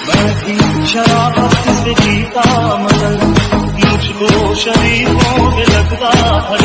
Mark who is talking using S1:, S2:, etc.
S1: मैं भी शराबत से जीता मगर मुझको शरीफों में लगता था